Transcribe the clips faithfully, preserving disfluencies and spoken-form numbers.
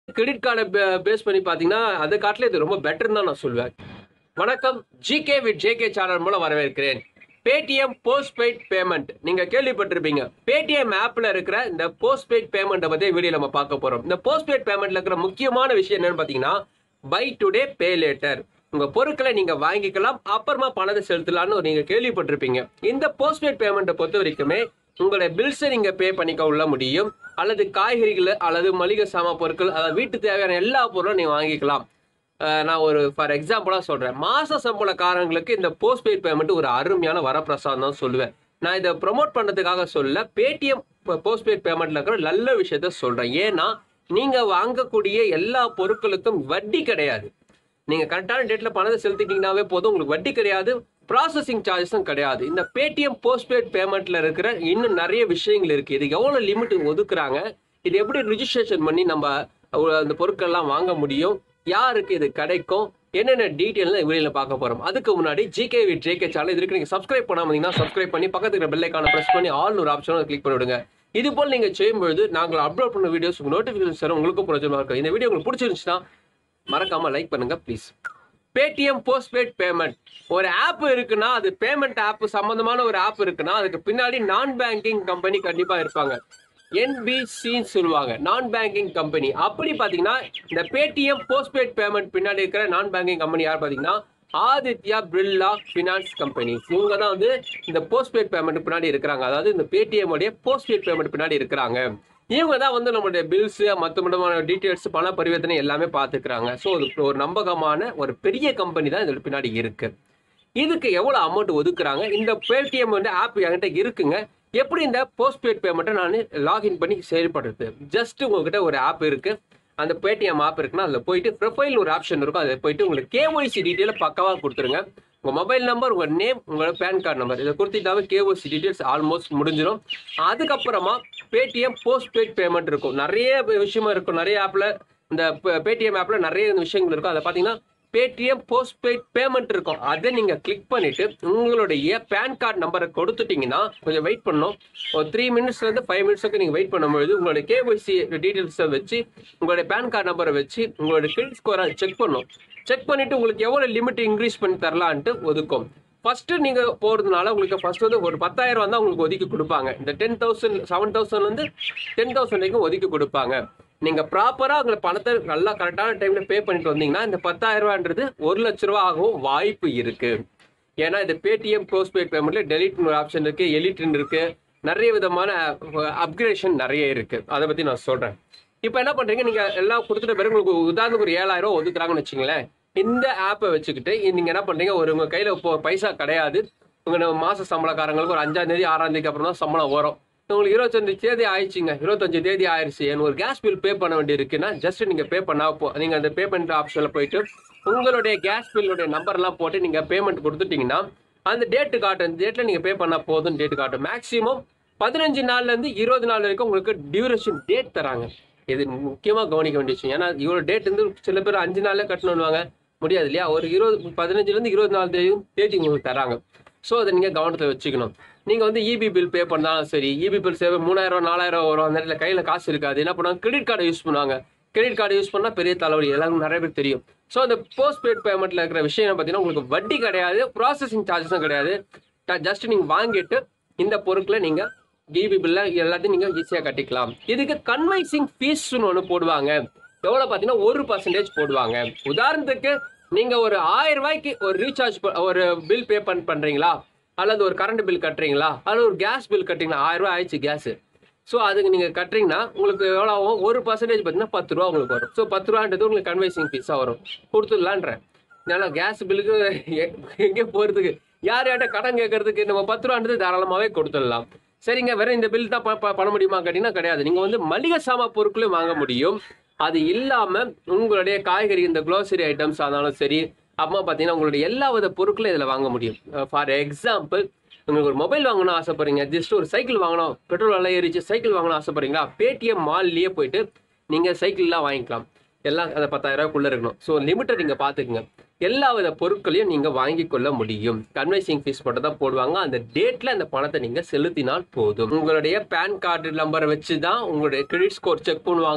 Credit கார்டை base பண்ணி பார்த்தீங்கன்னா அதை காட்டில இது ரொம்ப பெட்டர்னு தான் நான் சொல்வேன். வணக்கம், ஜிகே வித் ஜேகே சேனல் மூலம் வரவேற்கிறேன். பேடிஎம் போஸ்ட் பெய்ட் பேமெண்ட் நீங்கள் கேள்விப்பட்டிருப்பீங்க. பேடிஎம் ஆப்பில் இருக்கிற இந்த போஸ்ட் பெய்ட் பேமெண்ட்டை பற்றி வீடியோ நம்ம பார்க்க போகிறோம். இந்த போஸ்ட் பெய்ட் பேமெண்ட்டில் இருக்கிற முக்கியமான விஷயம் என்னன்னு பார்த்தீங்கன்னா, பை டுடே பே லேட்டர். உங்கள் பொருட்களை நீங்கள் வாங்கிக்கலாம், அப்புறமா பணத்தை செலுத்தலாம்னு நீங்கள் கேள்விப்பட்டிருப்பீங்க. இந்த போஸ்ட் பெய்ட் பேமெண்ட்டை பொறுத்த வரைக்குமே உங்களுடைய பில்ஸை நீங்கள் பே பண்ணிக்க உள்ள முடியும், அல்லது காய்கறிகள் அல்லது மளிகை சாமான் பொருட்கள், அதாவது வீட்டு தேவையான எல்லா பொருளும் நீங்கள் வாங்கிக்கலாம். நான் ஒரு ஃபார் எக்ஸாம்பிளாக சொல்கிறேன், மாத சம்பளக்காரங்களுக்கு இந்த போஸ்ட் பெய்ட் பேமெண்ட் ஒரு அருமையான வரப்பிரசாதம் தான் சொல்லுவேன். நான் இதை ப்ரொமோட் பண்ணுறதுக்காக சொல்ல, பேடிஎம் போஸ்ட் பெய்ட் பேமெண்ட்டில் இருக்கிற நல்ல விஷயத்த சொல்கிறேன். ஏன்னா நீங்கள் வாங்கக்கூடிய எல்லா பொருட்களுக்கும் வட்டி கிடையாது. நீங்கள் கரெக்டான டேட்டில் பணத்தை செலுத்திட்டீங்கன்னாவே போதும், உங்களுக்கு வட்டி கிடையாது, ப்ராசஸிங் சார்ஜஸும் கிடையாது. இந்த பேடிஎம் போஸ்ட் பெய்ட் பேமெண்ட்டில் இருக்கிற இன்னும் நிறைய விஷயங்கள் இருக்குது. இதுக்கு எவ்வளோ லிமிட் ஒதுக்குறாங்க, இது எப்படி ரிஜிஸ்ட்ரேஷன் பண்ணி நம்ம அந்த பொருட்கள்லாம் வாங்க முடியும், யாருக்கு இது கிடைக்கும், என்னென்ன டீட்டெயில்னு வீடியோவில் பார்க்க போகிறோம். அதுக்கு முன்னாடி ஜிகே வித் ஜேகே சேனல் இதுக்கு நீங்கள் சப்ஸ்கிரைப் பண்ணாமீங்கன்னா சப்ஸ்கிரைப் பண்ணி பக்கத்துக்கு பெல் ஐக்கானை ப்ரெஸ் பண்ணி ஆல் ஒரு ஆப்ஷனை கிளிக் பண்ணிவிடுங்க. இது போல் நீங்கள் செய்யும்போது நாங்கள் அப்லோட் பண்ண வீடியோஸ் நோட்டிஃபிகேஷன் சார் உங்களுக்கும் பிரச்சனை இருக்கும். இந்த வீடியோ உங்களுக்கு பிடிச்சிருந்துச்சுன்னா மறக்காமல் லைக் பண்ணுங்கள் please. Paytm postpaid payment ஒரு ஆப் இருக்குன்னா, அது பேமெண்ட் ஆப் சம்பந்தமான ஒரு ஆப் இருக்குன்னா அதுக்கு பின்னாடி நான் பேங்கிங் கம்பெனி கண்டிப்பாக இருப்பாங்க. என்பிசின்னு சொல்லுவாங்க, நான் பேங்கிங் கம்பெனி. அப்படி பார்த்தீங்கன்னா இந்த பேடிஎம் போஸ்ட் பெய்ட் பேமெண்ட் பின்னாடி இருக்கிற நான் பேங்கிங் கம்பெனி யார் பார்த்தீங்கன்னா, ஆதித்யா பிர்லா ஃபினான்ஸ் கம்பெனி. இவங்க தான் வந்து இந்த போஸ்ட் பெய்ட் பேமெண்ட் பின்னாடி இருக்கிறாங்க. அதாவது இந்த பேடிஎம் உடைய போஸ்ட் பெய்ட் பேமெண்ட் பின்னாடி இருக்கிறாங்க. இவங்க தான் வந்து நம்மளுடைய பில்ஸ் மற்ற விதமான டீட்டெயில்ஸ், பண பரிவர்த்தனை எல்லாமே பார்த்துக்கிறாங்க. ஸோ ஒரு நம்பகமான ஒரு பெரிய கம்பெனி தான் இதோட பின்னாடி இருக்கு. இதுக்கு எவ்வளோ அமௌண்ட் ஒதுக்குறாங்க, இந்த பேடிஎம் வந்து ஆப் என்கிட்ட இருக்குங்க, எப்படி இந்த போஸ்ட் பெய்ட் பேமெண்ட்டை நான் லாகின் பண்ணி செயல்படுறது. ஜஸ்ட் உங்ககிட்ட ஒரு ஆப் இருக்கு, அந்த பேடிஎம் ஆப் இருக்குன்னா அதில் போயிட்டு ப்ரொஃபைல் ஒரு ஆப்ஷன் இருக்கும், அதில் போயிட்டு உங்களுக்கு கேஒய்சி டீட்டெயிலை பக்கவாக கொடுத்துருங்க. உங்கள் மொபைல் நம்பர், உங்கள் நேம், உங்களோட பேன் கார்டு நம்பர் இதை கொடுத்துட்டாவே கேஒய்சி டீட்டெயில்ஸ் ஆல்மோஸ்ட் முடிஞ்சிடும். அதுக்கப்புறமா பேடிஎம் போஸ்ட் பெய்ட் பேமெண்ட் இருக்கும், நிறைய விஷயமா இருக்கும். நிறைய ஆப்பில் இந்த பேடிஎம் ஆப்பில் நிறைய விஷயங்கள் இருக்கும். அதை பார்த்தீங்கன்னா பேடிஎம் போஸ்ட் பெய்ட் பேமெண்ட் இருக்கும். அதை நீங்கள் கிளிக் பண்ணிவிட்டு உங்களுடைய பேன் கார்டு நம்பரை கொடுத்துட்டிங்கன்னா கொஞ்சம் வெயிட் பண்ணணும். ஒரு த்ரீ மினிட்ஸ்லேருந்து ஃபைவ் மினிட்ஸுக்கு நீங்கள் வெயிட் பண்ணும்போது உங்களுடைய கேஒய்சி டீட்டெயில்ஸை வச்சு உங்களுடைய பேன் கார்டு நம்பரை வச்சு உங்களுடைய கிரெடிட் ஸ்கோரை செக் பண்ணணும். செக் பண்ணிவிட்டு உங்களுக்கு எவ்வளோ லிமிட் இன்க்ரீஸ் பண்ணி தரலான்ட்டு ஒதுக்கும். ஃபஸ்ட்டு நீங்கள் போகிறதுனால உங்களுக்கு ஃபஸ்ட் வந்து ஒரு பத்தாயிரம் வந்தால் உங்களுக்கு ஒதுக்கி கொடுப்பாங்க. இந்த டென் தௌசண்ட் செவன் தௌசண்ட்லேருந்து டென் தௌசண்ட் வரைக்கும் ஒதுக்கி கொடுப்பாங்க. நீங்கள் ப்ராப்பராக உங்களை பணத்தை நல்லா கரெக்டான டைமில் பே பண்ணிட்டு வந்தீங்கன்னா இந்த பத்தாயிரம் ரூபான்றது ஒரு லட்ச ரூபா ஆகவும் வாய்ப்பு இருக்குது. ஏன்னா இந்த பேடிஎம் போஸ்ட் பெய்ட் பேமெண்ட்டில் டெலிட்னு ஒரு ஆப்ஷன் இருக்குது, எலிட்னு இருக்குது, நிறைய விதமான அப்கிரேஷன் நிறைய இருக்குது. அதை பற்றி நான் சொல்கிறேன். இப்போ என்ன பண்ணுறீங்க, நீங்கள் எல்லாம் கொடுத்துட்ட பிறகு உங்களுக்கு உதாரணத்துக்கு ஒரு ஏழாயிரம் ரூபா ஒதுக்குறாங்கன்னு வச்சுங்களேன். இந்த ஆப்பை வச்சுக்கிட்டு நீங்கள் என்ன பண்ணுறீங்க, ஒரு உங்கள் கையில் இப்போ பைசா கிடையாது, உங்கள் மாத சம்பளக்காரங்களுக்கு ஒரு அஞ்சாம் தேதி ஆறாம் தேதிக்கு அப்புறம் தான் சம்பளம் வரும். உங்களுக்கு இருபத்தஞ்சு தேதி ஆயிடுச்சுங்க, இருபத்தஞ்சு தேதி ஆயிடுச்சு, எனக்கு ஒரு கேஸ் பில் பே பண்ண வேண்டி இருக்குன்னா ஜஸ்ட் நீங்கள் பே பண்ணா போ நீங்கள் அந்த பேமெண்ட் ஆப்ஷனில் போயிட்டு உங்களுடைய கேஸ் பில்லுடைய நம்பர்லாம் போட்டு நீங்கள் பேமெண்ட் கொடுத்துட்டிங்கன்னா அந்த டேட்டு காட்டும், அந்த டேட்டில் நீங்கள் பே பண்ணால் போதும் டேட்டு காட்டும். மேக்ஸிமம் பதினஞ்சு நாள்லேருந்து இருபது நாள் வரைக்கும் உங்களுக்கு டியூரேஷன் டேட் தராங்க. இது முக்கியமாக கவனிக்க வேண்டிய விஷயம். ஏன்னா இவ்வளோ டேட் வந்து சில பேர் அஞ்சு நாளில் கட்டணும்னுவாங்க, முடியாது இல்லையா. ஒரு இருபது பதினஞ்சுலேருந்து இருபது நாலு தேதி தேதி உங்களுக்கு தராங்க. ஸோ அதை நீங்கள் கவனத்தை வச்சுக்கணும். நீங்கள் வந்து இபி பில் பே பண்ணாலும் சரி, இபி பில் சேவை மூணாயிரம் நாலாயிரம் வரும், அந்த நேரத்தில் கையில் காசு இருக்காது, என்ன பண்ணுவாங்க, கிரெடிட் கார்டை யூஸ் பண்ணுவாங்க. கிரெடிட் கார்டு யூஸ் பண்ணால் பெரிய தலைவலி, எல்லாருக்கும் நிறைய பேர் தெரியும். ஸோ அந்த போஸ்ட் பெய்ட் பேமெண்ட்டில் இருக்கிற விஷயம் பார்த்தீங்கன்னா உங்களுக்கு வட்டி கிடையாது, ப்ராசஸிங் சார்ஜஸும் கிடையாது. ஜஸ்ட் நீங்கள் வாங்கிட்டு இந்த பொருட்களை நீங்கள் இபி பில்ல எல்லாத்தையும் நீங்கள் ஈஸியாக கட்டிக்கலாம். இதுக்கு கன்வைசிங் ஃபீஸ்ன்னு ஒன்று போடுவாங்க. எவ்வளோ பார்த்தீங்கன்னா ஒரு பர்சன்டேஜ் போடுவாங்க. உதாரணத்துக்கு நீங்கள் ஒரு ஆயிரம் ரூபாய்க்கு ஒரு ரீசார்ஜ் ஒரு பில் பே பண்ண பண்ணுறீங்களா, அல்லது ஒரு கரண்ட் பில் கட்டுறீங்களா, அல்லது ஒரு கேஸ் பில் கட்டுறீங்களா, ஆயிரம் ரூபாய் ஆயிடுச்சு கேஸு. ஸோ அதுக்கு நீங்கள் கட்டுறீங்கன்னா உங்களுக்கு எவ்வளோ ஆகும், ஒரு பர்சன்டேஜ் பார்த்தீங்கன்னா பத்து ரூபா உங்களுக்கு வரும். ஸோ பத்து ரூபான்றது உங்களுக்கு கன்வைசிங் ஃபீஸாக வரும், கொடுத்துடலான்றேன். ஏன்னா கேஸ் பில்லுக்கு எங்கே போகிறதுக்கு, யார் யார்கிட்ட கடன் கேட்கறதுக்கு, நம்ம பத்து ரூபான்றது தாராளமாகவே கொடுத்துடலாம். சரிங்க, வேறு இந்த பில் தான் பண்ண முடியுமா கேட்டிங்கன்னா கிடையாது. நீங்கள் வந்து மளிகை சாமான் பொருட்களையும் வாங்க முடியும். அது இல்லாமல் உங்களுடைய காய்கறி, இந்த க்ளோசரி ஐட்டம்ஸ் ஆனாலும் சரி, அப்புறமா பார்த்தீங்கன்னா உங்களுடைய எல்லா வித பொருட்களும் இதில் வாங்க முடியும். ஃபார் எக்ஸாம்பிள், உங்களுக்கு ஒரு மொபைல் வாங்கணும் ஆசைப்படுறீங்க, ஜஸ்ட் ஒரு சைக்கிள் வாங்கணும், பெட்ரோல் விலை ஏறிச்சு, சைக்கிள் வாங்கணும் ஆசைப்படுறீங்களா, பேடிஎம் மால்லேயே போயிட்டு நீங்கள் சைக்கிள்லாம் வாங்கிக்கலாம். எல்லாம் அந்த பத்தாயிரம் ரூபாய்க்குள்ளே இருக்கணும். ஸோ லிமிட்டை நீங்கள் பார்த்துக்குங்க. எல்லா வித பொருட்களையும் நீங்கள் வாங்கி கொள்ள முடியும். கன்வைசிங் ஃபீஸ் மட்டும் தான் போடுவாங்க. அந்த டேட்டில் அந்த பணத்தை நீங்கள் செலுத்தினால் போதும். உங்களுடைய பேன் கார்டு நம்பரை வச்சு தான் உங்களுடைய கிரெடிட் ஸ்கோர் செக் பண்ணுவாங்க.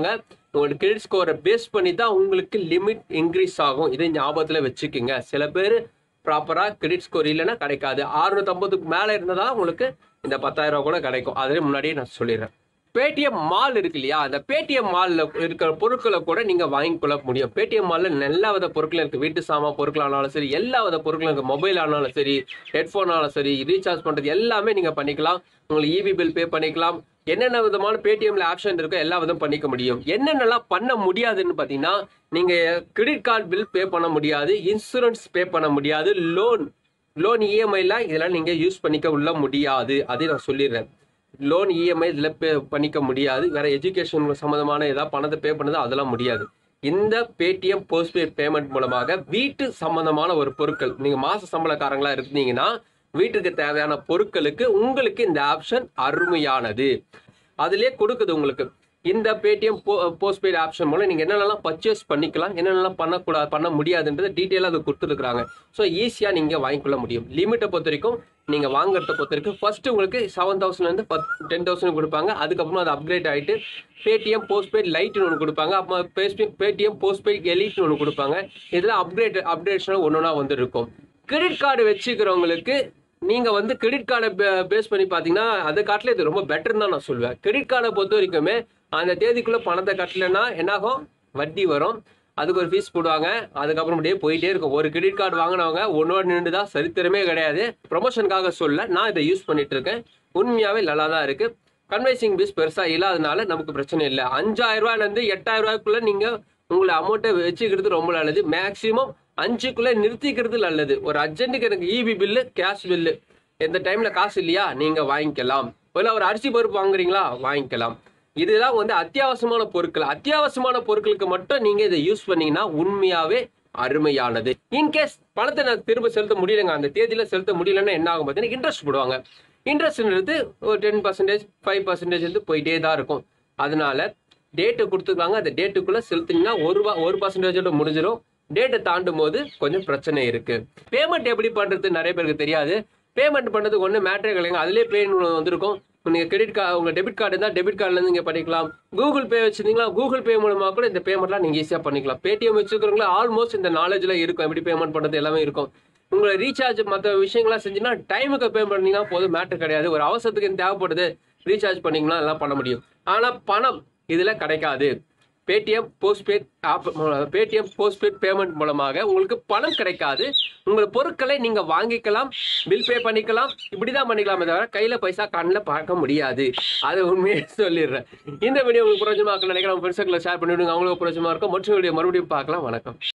உங்களோட கிரெடிட் ஸ்கோரை பேஸ் பண்ணி தான் உங்களுக்கு லிமிட் இன்க்ரீஸ் ஆகும். இதை ஞாபகத்தில் வச்சுக்கோங்க. சில பேர் ப்ராப்பராக கிரெடிட் ஸ்கோர் இல்லைன்னா கிடைக்காது. அறுநூத்தம்பதுக்கு மேலே இருந்தால் தான் உங்களுக்கு இந்த பத்தாயிரம் ரூபா கூட கிடைக்கும். அதே முன்னாடியே நான் சொல்லிடுறேன். பேடிஎம் மால் இருக்கு இல்லையா, அந்த பேடிஎம் மாலில் இருக்கிற பொருட்களை கூட நீங்கள் வாங்கிக்கொள்ள முடியும். பேடிஎம் மாலில் எல்லா வித பொருட்களும் இருக்குது. வீட்டு சாமான் பொருட்கள் ஆனாலும் சரி, எல்லா வித பொருட்களும் இருக்குது. மொபைல் ஆனாலும் சரி, ஹெட்ஃபோன் ஆனாலும் சரி, ரீசார்ஜ் பண்ணுறது எல்லாமே நீங்கள் பண்ணிக்கலாம். உங்களுக்கு இபி பில் பே பண்ணிக்கலாம். என்னென்ன விதமான பேடிஎம்ல ஆப்ஷன் இருக்கோ எல்லா விதம் பண்ணிக்க முடியும். என்னென்னலாம் பண்ண முடியாதுன்னு பார்த்தீங்கன்னா, நீங்கள் கிரெடிட் கார்டு பில் பே பண்ண முடியாது, இன்சூரன்ஸ் பே பண்ண முடியாது, லோன் லோன் இஎம்ஐலாம் இதெல்லாம் நீங்கள் யூஸ் பண்ணிக்க உள்ள முடியாது. அதை நான் சொல்லிடுறேன். லோன் இஎம்ஐ இதில் பே பண்ணிக்க முடியாது. வேற எஜுகேஷன் சம்மந்தமான ஏதாவது பணத்தை பே பண்ணது அதெல்லாம் முடியாது. இந்த பேடிஎம் போஸ்ட்பெய்ட் பேமெண்ட் மூலமாக வீட்டு சம்பந்தமான ஒரு பொருட்கள், நீங்கள் மாத சம்பளக்காரங்களா இருந்தீங்கன்னா வீட்டுக்கு தேவையான பொருட்களுக்கு உங்களுக்கு இந்த ஆப்ஷன் அருமையானது. அதிலே கொடுக்குது உங்களுக்கு. இந்த பேடிஎம் போ போஸ்ட்பெய்ட் ஆப்ஷன் மூலம் நீங்கள் என்னென்னலாம் பர்ச்சேஸ் பண்ணிக்கலாம், என்னென்னலாம் பண்ணக்கூடாது பண்ண முடியாதுன்றது டீட்டெயிலாக அது கொடுத்துருக்குறாங்க. ஸோ ஈஸியாக நீங்கள் வாங்கிக்கொள்ள முடியும். லிமிட்டை பொறுத்த வரைக்கும் நீங்கள் வாங்குறத பொறுத்த வரைக்கும் ஃபர்ஸ்ட் உங்களுக்கு செவன் தௌசண்ட்லேருந்து பத் டென் தௌசண்ட் கொடுப்பாங்க. அதுக்கப்புறமா அது அப்கிரேட் ஆகிட்டு பேடிஎம் போஸ்ட்பெய்ட் லைட்னு ஒன்று கொடுப்பாங்க. அப்புறம் பேஸ்பே பேடிஎம் போஸ்ட்பெய்ட் எலிட்னு ஒன்று கொடுப்பாங்க. இதில் அப்கிரேட் அப்டேஷனாக ஒன்று ஒன்றா வந்து இருக்கும். கிரெடிட் கார்டு வச்சுக்கிறவங்களுக்கு நீங்கள் வந்து கிரெடிட் கார்டை பேஸ் பண்ணி பார்த்தீங்கன்னா அதை காட்டில் இது ரொம்ப பெட்டர்னு தான் நான் சொல்லுவேன். கிரெடிட் கார்டை பொறுத்த வரைக்குமே அந்த தேதிக்குள்ளே பணத்தை கட்டலைன்னா என்னாகும், வட்டி வரும், அதுக்கு ஒரு ஃபீஸ் போடுவாங்க, அதுக்கப்புறம் அப்படியே போயிட்டே இருக்கும். ஒரு கிரெடிட் கார்டு வாங்கினவங்க ஒன்னோட நின்று தான் சரித்திரமே கிடையாது. ப்ரொமோஷனுக்காக சொல்ல நான் இதை யூஸ் பண்ணிட்டு இருக்கேன். உண்மையாகவே நல்லா தான் இருக்குது. கன்வென்சிங் பீஸ் பெருசாக இல்லாதனால நமக்கு பிரச்சனை இல்லை. அஞ்சாயிரம் ரூபாயிலேருந்து எட்டாயிரம் ரூபாய்க்குள்ளே நீங்கள் உங்களை அமௌண்ட்டை வச்சுக்கிறது ரொம்ப நல்லது. மேக்ஸிமம் அஞ்சுக்குள்ளே நிறுத்திக்கிறது நல்லது. ஒரு அர்ஜென்ட்டுக்கு எனக்கு இபி பில்லு, கேஷ் பில்லு, எந்த டைமில் காசு இல்லையா நீங்கள் வாங்கிக்கலாம். இல்லை ஒரு அரிசி பருப்பு வாங்குறீங்களா வாங்கிக்கலாம். இதுதான் வந்து அத்தியாவசியமான பொருட்கள். அத்தியாவசியமான பொருட்களுக்கு மட்டும் நீங்கள் இதை யூஸ் பண்ணீங்கன்னா உண்மையாகவே அருமையானது. இன்கேஸ் பணத்தை நான் திரும்ப செலுத்த முடியலைங்க, அந்த தேதியில் செலுத்த முடியலன்னா என்ன ஆகும் பார்த்தீங்கன்னா இன்ட்ரெஸ்ட் போடுவாங்க. இன்ட்ரெஸ்ட்ன்றது ஒரு டென் பர்சன்டேஜ் ஃபைவ் பர்சன்டேஜ் வந்து போயிட்டே தான் இருக்கும். அதனால டேட்டை கொடுத்துருக்காங்க, அந்த டேட்டுக்குள்ளே செலுத்திங்கன்னா ஒரு ஒரு பர்சன்டேஜோட முடிஞ்சிடும். டேட்டை தாண்டும் போது கொஞ்சம் பிரச்சனை இருக்கு. பேமெண்ட் எப்படி பண்றது நிறைய பேருக்கு தெரியாது. பேமெண்ட் பண்ணுறதுக்கு ஒன்று மேட்ரே கிடையாது. அதிலே பே வந்திருக்கும். நீங்கள் கிரெடிட் கார்டு உங்கள் டெபிட் கார்டு இருந்தால் டெபிட் கார்டுலேருந்து நீங்கள் பண்ணிக்கலாம். கூகுள் பே வச்சுருந்தீங்களா கூகுள் பே மூலமாக கூட இந்த பேமெண்ட்லாம் நீங்கள் ஈஸியாக பண்ணிக்கலாம். பேடிஎம் வச்சுக்கிறவங்களா ஆல்மோஸ்ட் இந்த நாலேஜில் இருக்கும், எப்படி பேமெண்ட் பண்ணுறது எல்லாமே இருக்கும். உங்களை ரீசார்ஜ் மற்ற விஷயங்கள்லாம் செஞ்சுன்னா டைமுக்கு பே பண்ணிங்கன்னா போதும், மேட்ரு கிடையாது. ஒரு அவசரத்துக்கு தேவைப்படுது ரீசார்ஜ் பண்ணிங்கன்னா எல்லாம் பண்ண முடியும். ஆனால் பணம் இதில் கிடைக்காது. Paytm postpaid app Paytm postpaid payment மூலமாக உங்களுக்கு பணம் கிடைக்காது. உங்கள் பொருட்களை நீங்கள் வாங்கிக்கலாம், பில் பே பண்ணிக்கலாம், இப்படி தான் பண்ணிக்கலாமே தவிர கையில் பைசா கண்ணில் பார்க்க முடியாது. அதை உண்மையை சொல்லிடுறேன். இந்த வீடியோ உங்களுக்கு பிரயோஜனமாக நினைக்கிறேன். ஃப்ரெண்ட்ஸுகளை ஷேர் பண்ணிவிடுங்க, அவங்களுக்கு பிரயோஜனமாக இருக்கும். மற்ற வீடியோ மறுபடியும் பார்க்கலாம். வணக்கம்.